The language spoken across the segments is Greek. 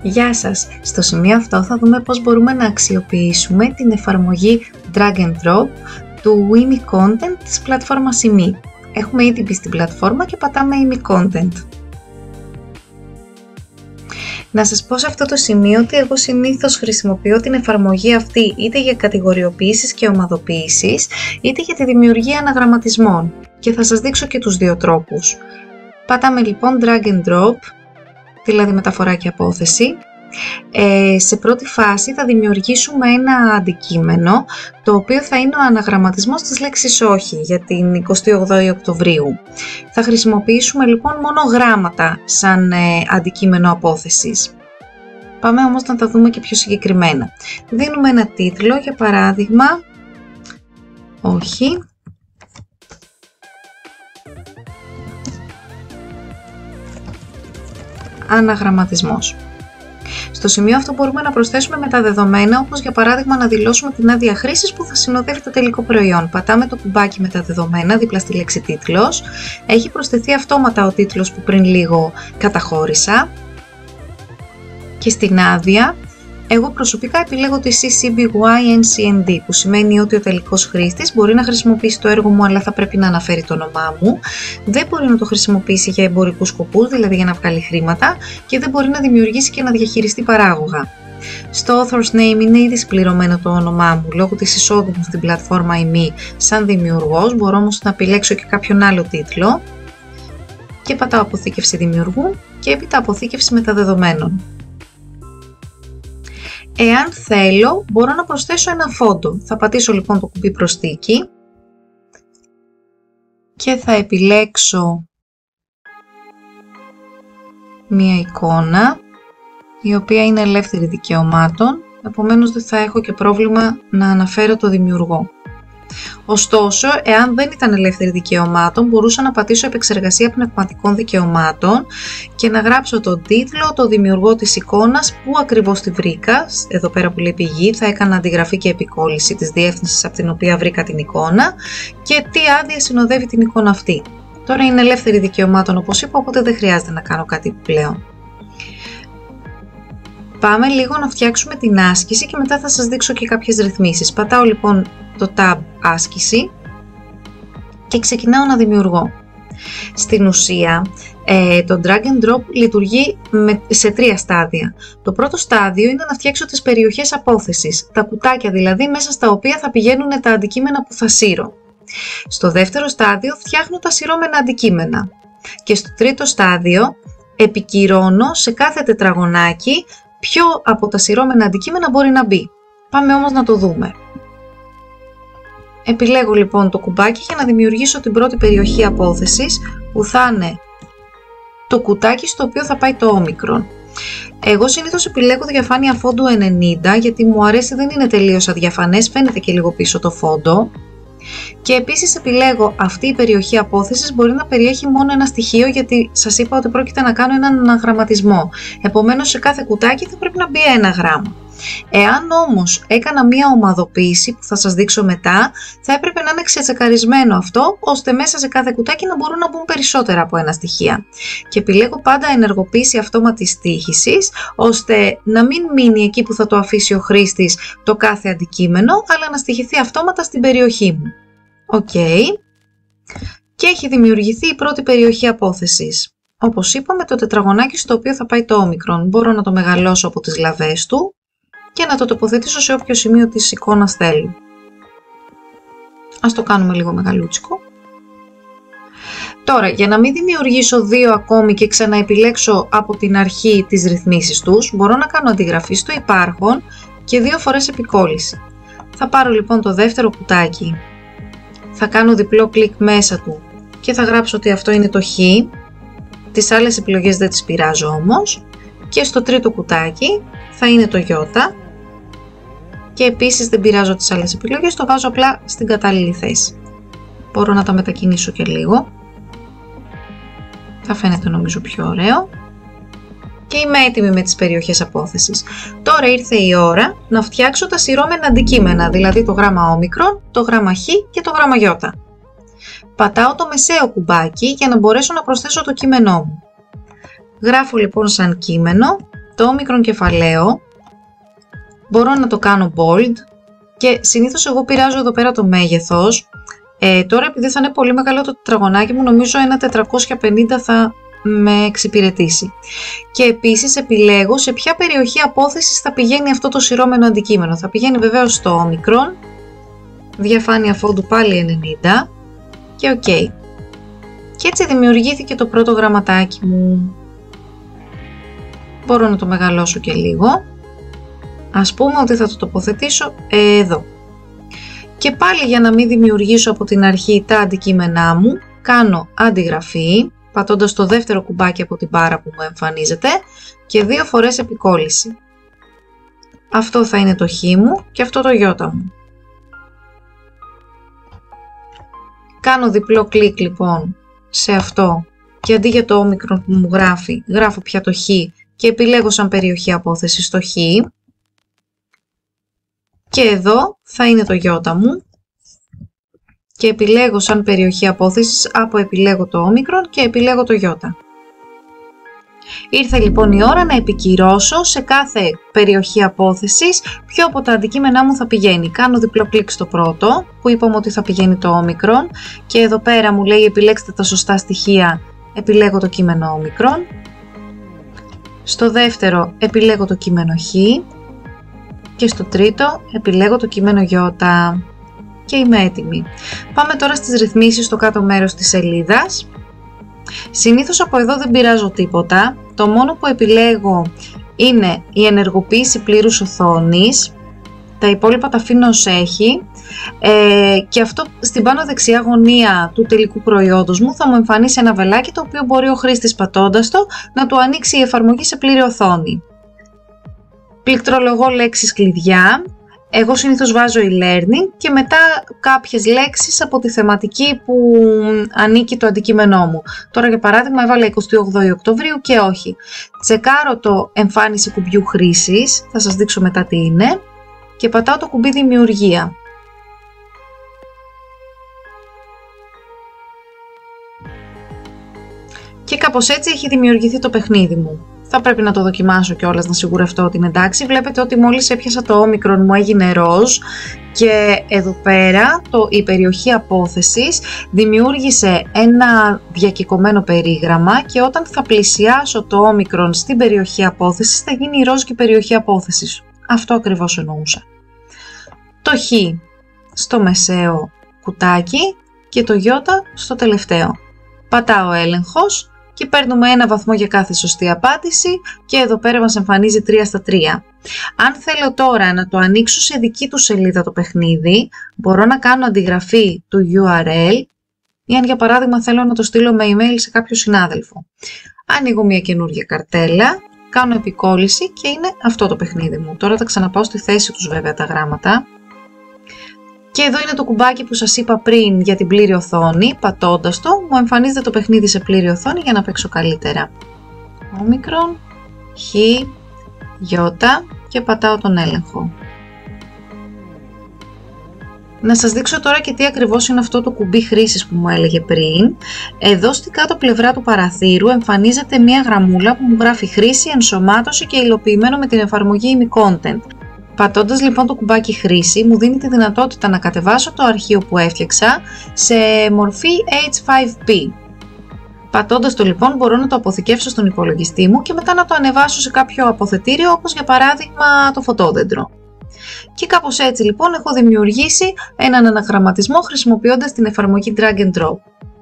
Γεια σας! Στο σημείο αυτό θα δούμε πώς μπορούμε να αξιοποιήσουμε την εφαρμογή Drag and Drop του Imi Content της πλατφόρμας Imi. Έχουμε ήδη μπει στην πλατφόρμα και πατάμε Imi Content. Να σας πω σε αυτό το σημείο ότι εγώ συνήθως χρησιμοποιώ την εφαρμογή αυτή είτε για κατηγοριοποιήσεις και ομαδοποίησεις, είτε για τη δημιουργία αναγραμματισμών και θα σας δείξω και τους δύο τρόπους. Πατάμε λοιπόν Drag and Drop, δηλαδή μεταφορά και απόθεση. Σε πρώτη φάση θα δημιουργήσουμε ένα αντικείμενο το οποίο θα είναι ο αναγραμματισμός της λέξης όχι για την 28η Οκτωβρίου. Θα χρησιμοποιήσουμε λοιπόν μόνο γράμματα σαν αντικείμενο απόθεσης. Πάμε όμως να τα δούμε και πιο συγκεκριμένα. Δίνουμε ένα τίτλο, για παράδειγμα όχι. Αναγραμματισμός. Στο σημείο αυτό μπορούμε να προσθέσουμε μεταδεδομένα, όπως για παράδειγμα να δηλώσουμε την άδεια χρήσης που θα συνοδεύει το τελικό προϊόν. Πατάμε το κουμπάκι μεταδεδομένα δίπλα στη λέξη τίτλος. Έχει προσθεθεί αυτόματα ο τίτλος που πριν λίγο καταχώρησα. Και στην άδεια, εγώ προσωπικά επιλέγω τη CCBY-NCND, που σημαίνει ότι ο τελικός χρήστης μπορεί να χρησιμοποιήσει το έργο μου, αλλά θα πρέπει να αναφέρει το όνομά μου. Δεν μπορεί να το χρησιμοποιήσει για εμπορικούς σκοπούς, δηλαδή για να βγάλει χρήματα, και δεν μπορεί να δημιουργήσει και να διαχειριστεί παράγωγα. Στο author's name είναι ήδη συμπληρωμένο το όνομά μου λόγω της εισόδου μου στην πλατφόρμα Imi σαν δημιουργός. Μπορώ όμως να επιλέξω και κάποιον άλλο τίτλο και πατάω αποθήκευση δημιουργού και έπειτα αποθήκευση μεταδεδομένων. Εάν θέλω, μπορώ να προσθέσω ένα φόντο. Θα πατήσω λοιπόν το κουμπί προσθήκη και θα επιλέξω μία εικόνα η οποία είναι ελεύθερη δικαιωμάτων, επομένως δεν θα έχω και πρόβλημα να αναφέρω το δημιουργό. Ωστόσο, εάν δεν ήταν ελεύθερη δικαιωμάτων, μπορούσα να πατήσω επεξεργασία πνευματικών δικαιωμάτων και να γράψω τον τίτλο, το δημιουργό της εικόνας, που ακριβώς τη βρήκα, εδώ πέρα που λέει πηγή, θα έκανα αντιγραφή και επικόλληση της διεύθυνσης από την οποία βρήκα την εικόνα και τι άδεια συνοδεύει την εικόνα αυτή. Τώρα είναι ελεύθερη δικαιωμάτων όπως είπα, οπότε δεν χρειάζεται να κάνω κάτι επιπλέον. Πάμε λίγο να φτιάξουμε την άσκηση και μετά θα σας δείξω και κάποιες ρυθμίσεις. Πατάω λοιπόν το tab άσκηση και ξεκινάω να δημιουργώ. Στην ουσία το drag and drop λειτουργεί σε τρία στάδια. Το πρώτο στάδιο είναι να φτιάξω τις περιοχές απόθεσης, τα κουτάκια δηλαδή μέσα στα οποία θα πηγαίνουν τα αντικείμενα που θα σύρω. Στο δεύτερο στάδιο φτιάχνω τα συρώμενα αντικείμενα και στο τρίτο στάδιο επικυρώνω σε κάθε τετραγωνάκι ποιο από τα συρώμενα αντικείμενα μπορεί να μπει. Πάμε όμως να το δούμε. Επιλέγω λοιπόν το κουμπάκι για να δημιουργήσω την πρώτη περιοχή απόθεσης που θα είναι το κουτάκι στο οποίο θα πάει το όμικρον. Εγώ συνήθως επιλέγω διαφάνεια φόντου 90 γιατί μου αρέσει, δεν είναι τελείως αδιαφανές, φαίνεται και λίγο πίσω το φόντο. Και επίσης επιλέγω αυτή η περιοχή απόθεσης μπορεί να περιέχει μόνο ένα στοιχείο γιατί σας είπα ότι πρόκειται να κάνω έναν αναγραμματισμό. Επομένως σε κάθε κουτάκι θα πρέπει να μπει ένα γράμμα. Εάν όμως έκανα μία ομαδοποίηση που θα σας δείξω μετά, θα έπρεπε να είναι ξετσεκαρισμένο αυτό, ώστε μέσα σε κάθε κουτάκι να μπορούν να μπουν περισσότερα από ένα στοιχεία. Και επιλέγω πάντα ενεργοποίηση αυτόματης τύχησης, ώστε να μην μείνει εκεί που θα το αφήσει ο χρήστης το κάθε αντικείμενο, αλλά να στοιχηθεί αυτόματα στην περιοχή μου. OK. Και έχει δημιουργηθεί η πρώτη περιοχή απόθεσης. Όπως είπαμε, το τετραγωνάκι στο οποίο θα πάει το όμικρον. Μπορώ να το μεγαλώσω από τις λαβές του και να το τοποθετήσω σε όποιο σημείο της εικόνας θέλω. Ας το κάνουμε λίγο μεγαλούτσικο. Τώρα, για να μην δημιουργήσω δύο ακόμη και ξαναεπιλέξω από την αρχή τις ρυθμίσεις τους, μπορώ να κάνω αντιγραφή στο υπάρχον και δύο φορές επικόλληση. Θα πάρω λοιπόν το δεύτερο κουτάκι, θα κάνω διπλό κλικ μέσα του και θα γράψω ότι αυτό είναι το Χ. Τις άλλες επιλογές δεν τις πειράζω όμως. Και στο τρίτο κουτάκι θα είναι το Ι. Και επίσης δεν πειράζω τις άλλες επιλογές, το βάζω απλά στην κατάλληλη θέση. Μπορώ να τα μετακινήσω και λίγο. Θα φαίνεται νομίζω πιο ωραίο. Και είμαι έτοιμη με τις περιοχές απόθεσης. Τώρα ήρθε η ώρα να φτιάξω τα συρώμενα αντικείμενα, δηλαδή το γράμμα όμικρον, το γράμμα Χ και το γράμμα Ι. Πατάω το μεσαίο κουμπάκι για να μπορέσω να προσθέσω το κείμενό μου. Γράφω λοιπόν σαν κείμενο το όμικρον κεφαλαίο, μπορώ να το κάνω bold και συνήθως εγώ πειράζω εδώ πέρα το μέγεθος. Τώρα επειδή θα είναι πολύ μεγάλο το τετραγωνάκι μου, νομίζω ένα 450 θα με εξυπηρετήσει. Και επίσης επιλέγω σε ποια περιοχή απόθεσης θα πηγαίνει αυτό το σειρώμενο αντικείμενο. Θα πηγαίνει βεβαίως στο όμικρον, διαφάνεια φόντου πάλι 90 και OK. Και έτσι δημιουργήθηκε το πρώτο γραμματάκι μου. Μπορώ να το μεγαλώσω και λίγο. Ας πούμε ότι θα το τοποθετήσω εδώ. Και πάλι για να μην δημιουργήσω από την αρχή τα αντικείμενά μου, κάνω αντιγραφή, πατώντας το δεύτερο κουμπάκι από την μπάρα που μου εμφανίζεται και 2 φορές επικόλληση. Αυτό θα είναι το Χ μου και αυτό το Ι μου. Κάνω διπλό κλικ λοιπόν σε αυτό και αντί για το όμικρον που μου γράφει, γράφω πια το Χ και επιλέγω σαν περιοχή απόθεσης το Χ. Και εδώ θα είναι το Ι μου και επιλέγω σαν περιοχή απόθεσης, επιλέγω το όμικρον και επιλέγω το Ι. Ήρθε λοιπόν η ώρα να επικυρώσω σε κάθε περιοχή απόθεσης ποιο από τα αντικείμενά μου θα πηγαίνει. Κάνω διπλό κλικ στο πρώτο που είπαμε ότι θα πηγαίνει το όμικρον και εδώ πέρα μου λέει επιλέξτε τα σωστά στοιχεία, επιλέγω το κείμενο όμικρον. Στο δεύτερο επιλέγω το κείμενο Χ και στο τρίτο επιλέγω το κείμενο Ι και είμαι έτοιμη. Πάμε τώρα στις ρυθμίσεις στο κάτω μέρος της σελίδας. Συνήθως από εδώ δεν πειράζω τίποτα, το μόνο που επιλέγω είναι η ενεργοποίηση πλήρους οθόνης, τα υπόλοιπα τα αφήνω ως έχει και αυτό στην πάνω δεξιά γωνία του τελικού προϊόντος μου θα μου εμφανίσει ένα βελάκι το οποίο μπορεί ο χρήστης πατώντας το να του ανοίξει η εφαρμογή σε πλήρη οθόνη. Πληκτρολογώ λέξεις κλειδιά, εγώ συνήθως βάζω e-learning και μετά κάποιες λέξεις από τη θεματική που ανήκει το αντικείμενό μου. Τώρα για παράδειγμα έβαλα 28 Οκτωβρίου και όχι. Τσεκάρω το εμφάνιση κουμπιού χρήσης, θα σας δείξω μετά τι είναι και πατάω το κουμπί δημιουργία. Και κάπως έτσι έχει δημιουργηθεί το παιχνίδι μου. Θα πρέπει να το δοκιμάσω κιόλας να σιγουρευτώ ότι είναι εντάξει. Βλέπετε ότι μόλις έπιασα το όμικρον μου έγινε ροζ και εδώ πέρα η περιοχή απόθεσης δημιούργησε ένα διακεκομένο περίγραμμα και όταν θα πλησιάσω το όμικρον στην περιοχή απόθεσης θα γίνει η ροζ και η περιοχή απόθεσης. Αυτό ακριβώς εννοούσα. Το Χ στο μεσαίο κουτάκι και το Ι στο τελευταίο. Πατάω έλεγχος και παίρνουμε 1 βαθμό για κάθε σωστή απάντηση και εδώ πέρα μας εμφανίζει 3 στα 3. Αν θέλω τώρα να το ανοίξω σε δική του σελίδα το παιχνίδι, μπορώ να κάνω αντιγραφή του URL ή αν για παράδειγμα θέλω να το στείλω με email σε κάποιο συνάδελφο. Ανοίγω μια καινούργια καρτέλα, κάνω επικόλληση και είναι αυτό το παιχνίδι μου. Τώρα θα ξαναπάω στη θέση τους βέβαια τα γράμματα. Και εδώ είναι το κουμπάκι που σας είπα πριν για την πλήρη οθόνη, πατώντας το μου εμφανίζεται το παιχνίδι σε πλήρη οθόνη για να παίξω καλύτερα. Όμικρον, Χ, Ι και πατάω τον έλεγχο. Να σας δείξω τώρα και τι ακριβώς είναι αυτό το κουμπί χρήσης που μου έλεγε πριν. Εδώ στην κάτω πλευρά του παραθύρου εμφανίζεται μια γραμμούλα που μου γράφει χρήση, ενσωμάτωση και υλοποιημένο με την εφαρμογή ImiContent. Πατώντας λοιπόν το κουμπάκι χρήση μου δίνει τη δυνατότητα να κατεβάσω το αρχείο που έφτιαξα σε μορφή H5P. Πατώντας το λοιπόν μπορώ να το αποθηκεύσω στον υπολογιστή μου και μετά να το ανεβάσω σε κάποιο αποθετήριο όπως για παράδειγμα το φωτόδεντρο. Και κάπως έτσι λοιπόν έχω δημιουργήσει έναν αναγραμματισμό χρησιμοποιώντας την εφαρμογή Drag and Drop.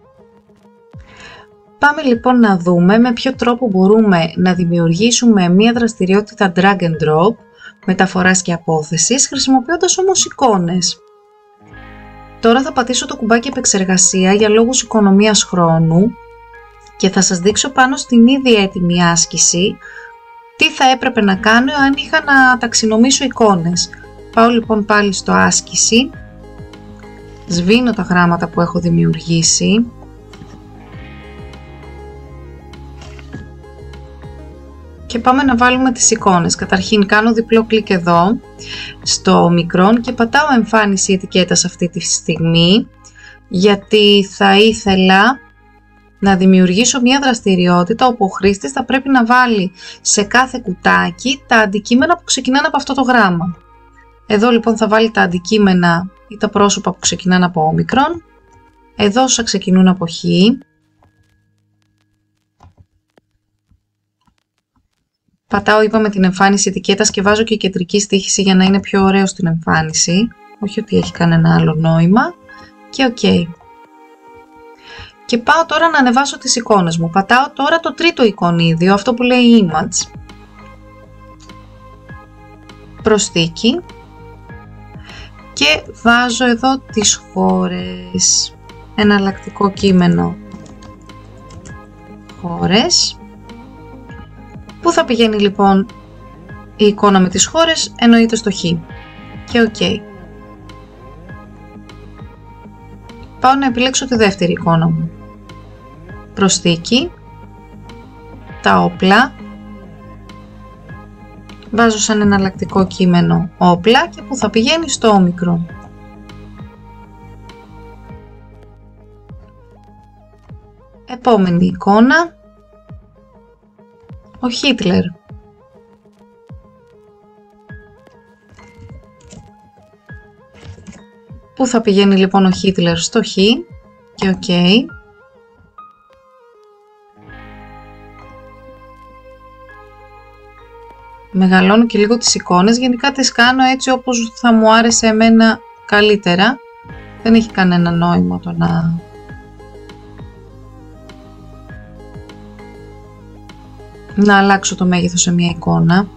Πάμε λοιπόν να δούμε με ποιο τρόπο μπορούμε να δημιουργήσουμε μια δραστηριότητα Drag and Drop μεταφοράς και απόθεσης, χρησιμοποιώντας όμως εικόνες. Τώρα θα πατήσω το κουμπάκι επεξεργασία για λόγους οικονομίας χρόνου και θα σας δείξω πάνω στην ήδη έτοιμη άσκηση τι θα έπρεπε να κάνω αν είχα να ταξινομήσω εικόνες. Πάω λοιπόν πάλι στο άσκηση, σβήνω τα γράμματα που έχω δημιουργήσει και πάμε να βάλουμε τις εικόνες. Καταρχήν κάνω διπλό κλικ εδώ στο μικρόν και πατάω εμφάνιση ετικέτας αυτή τη στιγμή γιατί θα ήθελα να δημιουργήσω μια δραστηριότητα όπου ο χρήστης θα πρέπει να βάλει σε κάθε κουτάκι τα αντικείμενα που ξεκινάνε από αυτό το γράμμα. Εδώ λοιπόν θα βάλει τα αντικείμενα ή τα πρόσωπα που ξεκινάνε από όμικρον. Εδώ όσα ξεκινούν από χ. Πατάω, είπαμε, την εμφάνιση ετικέτας και βάζω και κεντρική στοίχηση για να είναι πιο ωραίο στην εμφάνιση. Όχι ότι έχει κανένα άλλο νόημα. Και OK. Και πάω τώρα να ανεβάσω τις εικόνες μου. Πατάω τώρα το τρίτο εικονίδιο, αυτό που λέει Image. Προσθήκη. Και βάζω εδώ τις χώρες. Εναλλακτικό κείμενο. Χώρες. Πού θα πηγαίνει λοιπόν η εικόνα με τις χώρες? Εννοείται στο χ. Και OK. Πάω να επιλέξω τη δεύτερη εικόνα μου. Προσθήκη. Τα όπλα. Βάζω σαν εναλλακτικό κείμενο όπλα και που θα πηγαίνει στο όμικρον. Επόμενη εικόνα. Ο Χίτλερ. Πού θα πηγαίνει λοιπόν ο Χίτλερ? Στο χ. Και OK. Μεγαλώνω και λίγο τις εικόνες. Γενικά τις κάνω έτσι όπως θα μου άρεσε εμένα καλύτερα. Δεν έχει κανένα νόημα το να αλλάξω το μέγεθος σε μια εικόνα.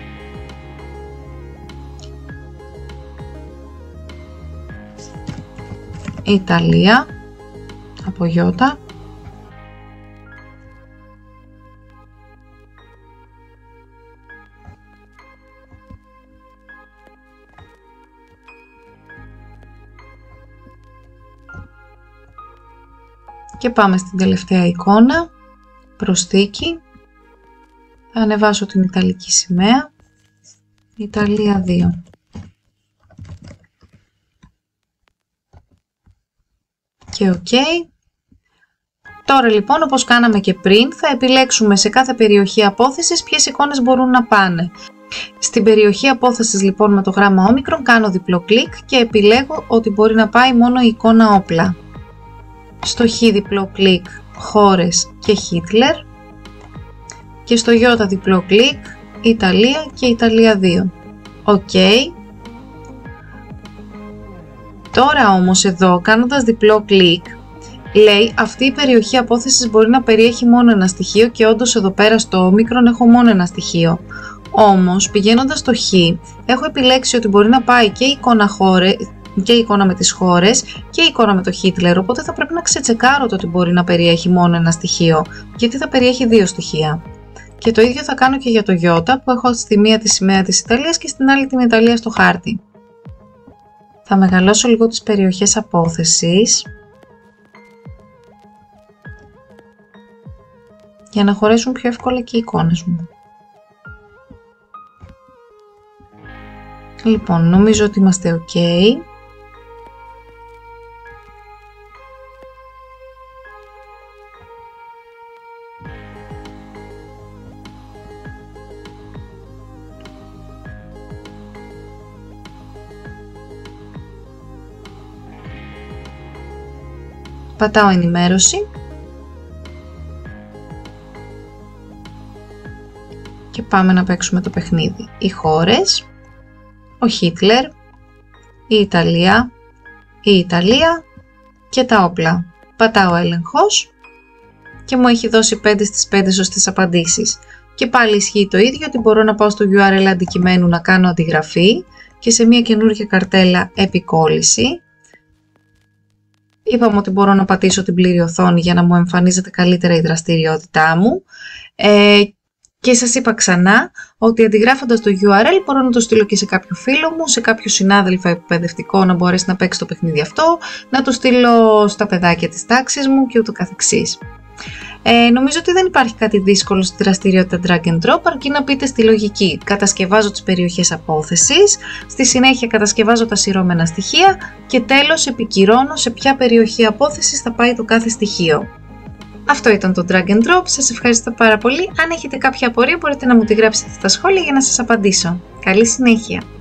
Ιταλία από Ιώτα. Και πάμε στην τελευταία εικόνα. Προσθήκη. Θα ανεβάσω την Ιταλική σημαία. Ιταλία 2. Και OK. Τώρα λοιπόν, όπως κάναμε και πριν, θα επιλέξουμε σε κάθε περιοχή απόθεσης ποιες εικόνες μπορούν να πάνε. Στην περιοχή απόθεσης λοιπόν με το γράμμα όμικρον κάνω διπλό κλικ και επιλέγω ότι μπορεί να πάει μόνο η εικόνα όπλα. Στο χ διπλό κλικ χώρες και Χίτλερ. Και στο Ι διπλό κλικ Ιταλία και Ιταλία 2. OK. Τώρα όμως εδώ, κάνοντας διπλό κλικ, λέει αυτή η περιοχή απόθεσης μπορεί να περιέχει μόνο ένα στοιχείο και όντως εδώ πέρα στο όμικρον έχω μόνο ένα στοιχείο. Όμως πηγαίνοντας στο χ έχω επιλέξει ότι μπορεί να πάει και η εικόνα και η εικόνα με τις χώρες και η εικόνα με το Χίτλερ, οπότε θα πρέπει να ξετσεκάρω το ότι μπορεί να περιέχει μόνο ένα στοιχείο, γιατί θα περιέχει δύο στοιχεία. Και το ίδιο θα κάνω και για το Ι, που έχω στη μία τη σημαία της Ιταλίας και στην άλλη την Ιταλία στο χάρτη. Θα μεγαλώσω λίγο τις περιοχές απόθεσης για να χωρέσουν πιο εύκολα και οι εικόνες μου. Λοιπόν, νομίζω ότι είμαστε OK. Πατάω ενημέρωση και πάμε να παίξουμε το παιχνίδι. Οι χώρες, ο Χίτλερ, η Ιταλία και τα όπλα. Πατάω έλεγχος και μου έχει δώσει 5 στις 5 σωστές απαντήσεις. Και πάλι ισχύει το ίδιο, ότι μπορώ να πάω στο URL αντικειμένου να κάνω αντιγραφή και σε μια καινούργια καρτέλα επικόλληση. Είπαμε ότι μπορώ να πατήσω την πλήρη οθόνη για να μου εμφανίζεται καλύτερα η δραστηριότητά μου. Και σας είπα ξανά ότι αντιγράφοντας το URL μπορώ να το στείλω και σε κάποιο φίλο μου, σε κάποιο συνάδελφο εκπαιδευτικό να μπορέσει να παίξει το παιχνίδι αυτό, να το στείλω στα παιδάκια της τάξης μου και ούτω καθεξής. Νομίζω ότι δεν υπάρχει κάτι δύσκολο στη δραστηριότητα drag and drop, αρκεί να πείτε στη λογική. Κατασκευάζω τις περιοχές απόθεσης, στη συνέχεια κατασκευάζω τα σειρώμενα στοιχεία και τέλος επικυρώνω σε ποια περιοχή απόθεσης θα πάει το κάθε στοιχείο. Αυτό ήταν το drag and drop. Σας ευχαριστώ πάρα πολύ. Αν έχετε κάποια απορία μπορείτε να μου τη γράψετε στα σχόλια για να σας απαντήσω. Καλή συνέχεια!